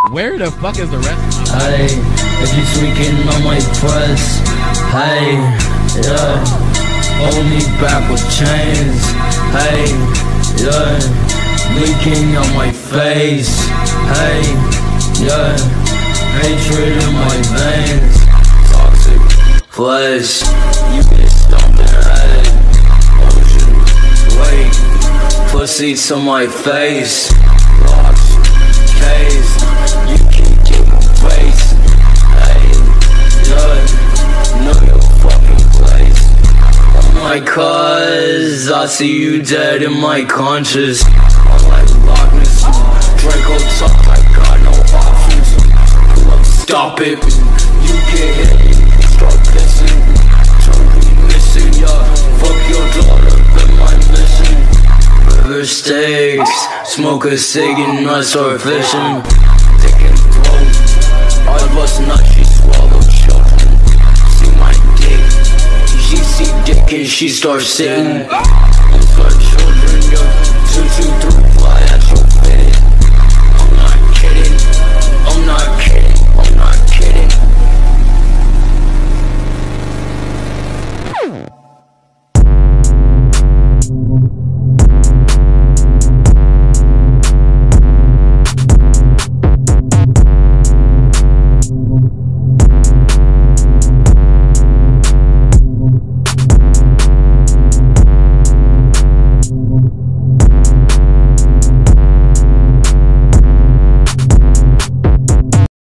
Where the fuck is the rest? Hey, if you tweaking on my press, hey, yeah, hold me back with chains, hey, yeah, leaking on my face, hey, yeah, hatred in my veins, toxic flesh, you get stumped in the head, ocean, wait, pussy to my face, rocks, case, you can't get my face, hey, yeah, know your fucking place. Oh my cuz, I see you dead in my conscience. I'm like Loch Ness, Draco talk, I got no options. Pull up, stop it, you get hit, you start pissing. Totally missing, yeah, fuck your daughter, been my mission. River steaks, smoke a cig and I start fishing. Dick and throat, I bust nuts, she swallowed children. See my dick, she see dick and she starts sitting.